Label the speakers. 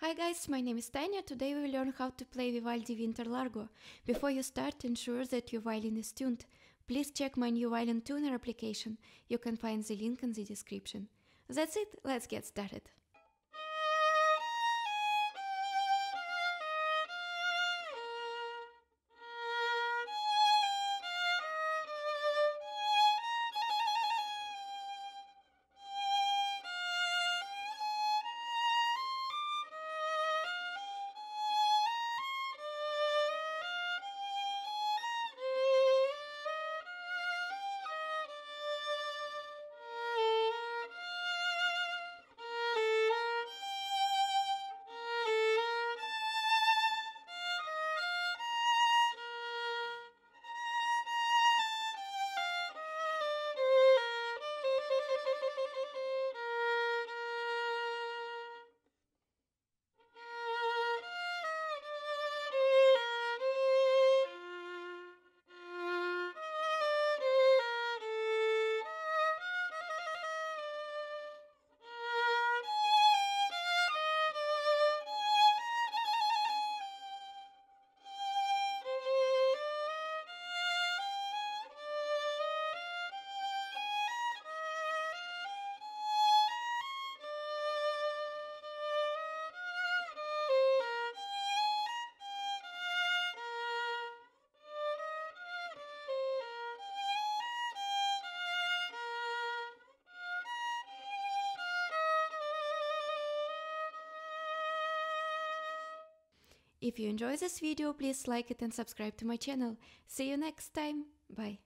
Speaker 1: Hi guys, my name is Tanya. Today we will learn how to play Vivaldi Winter Largo. Before you start, ensure that your violin is tuned. Please check my new violin tuner application. You can find the link in the description. That's it, let's get started. If you enjoy this video, please like it and subscribe to my channel. See you next time. Bye.